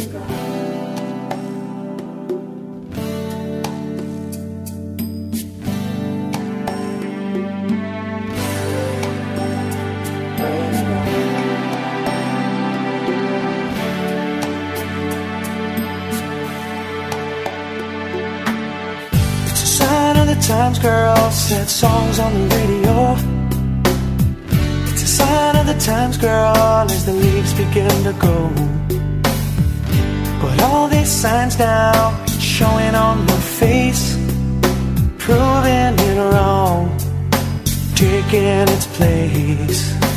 Times, girl, sad songs on the radio. It's a sign of the times, girl, as the leaves begin to go. But all these signs now showing on my face, proving it wrong, taking its place.